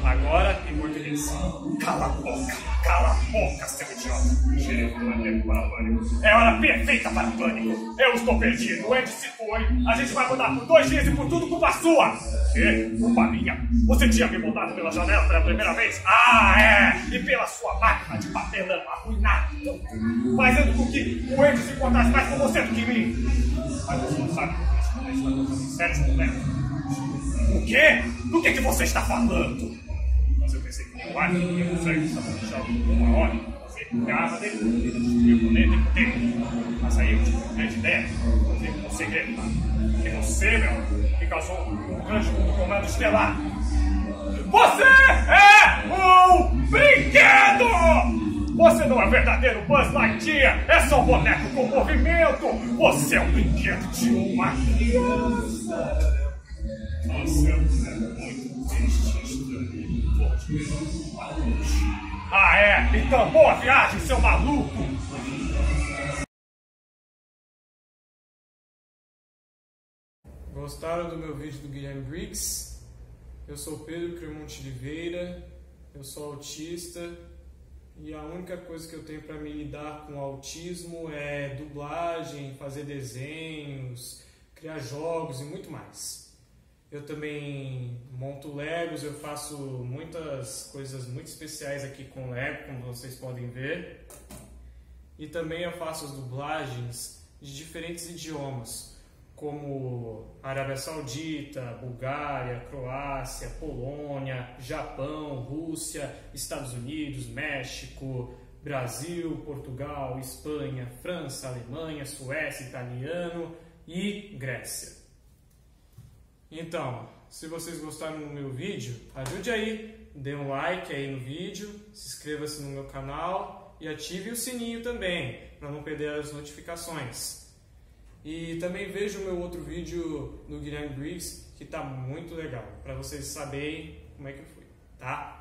Agora, em português. Cala a boca, seu idiota. Xerife maníaco para o pânico. É hora perfeita para o pânico. Eu estou perdido, o Andy se foi. A gente vai mudar por 2 dias e por tudo culpa sua. Quê? Culpa minha? Você tinha me botado pela janela pela primeira vez? Ah, é! E pela sua máquina de bater lama arruinada. Fazendo com que o Andy se importasse mais com você do que mim. Mas você não sabe que você está dando sérios problemas. O quê? Do que você está falando? Mas eu pensei que o ar ia conseguir estava deixando uma hora. Você pegava dele, ele destruiu o planeta inteiro. Mas aí eu tive uma grande ideia de fazer um segredo. Que você, meu, que causou um grande comando estelar. Você é um brinquedo! Você não é verdadeiro Buzz Lightyear! É só um boneco com movimento! Você é um brinquedo de uma criança! Você é um boneco muito triste. Ah, é? Então, boa viagem, seu maluco! Gostaram do meu vídeo do Guilherme Briggs? Eu sou Pedro Cremonte Oliveira, eu sou autista e a única coisa que eu tenho para me lidar com o autismo é dublagem, fazer desenhos, criar jogos e muito mais. Eu também monto Legos, eu faço muitas coisas muito especiais aqui com Lego, como vocês podem ver. E também eu faço as dublagens de diferentes idiomas, como Arábia Saudita, Bulgária, Croácia, Polônia, Japão, Rússia, Estados Unidos, México, Brasil, Portugal, Espanha, França, Alemanha, Suécia, italiano e Grécia. Então, se vocês gostaram do meu vídeo, ajude aí, dê um like aí no vídeo, se inscreva-se no meu canal e ative o sininho também, para não perder as notificações. E também veja o meu outro vídeo do Guilherme Briggs, que está muito legal, para vocês saberem como é que foi, tá?